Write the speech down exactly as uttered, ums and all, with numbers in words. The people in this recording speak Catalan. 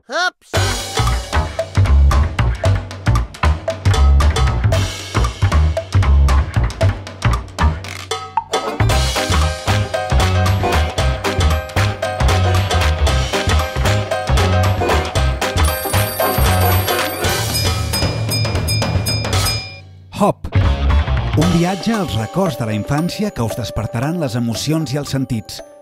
Ups! Hop! Un viatge als records de la infància que us despertaran les emocions i els sentits.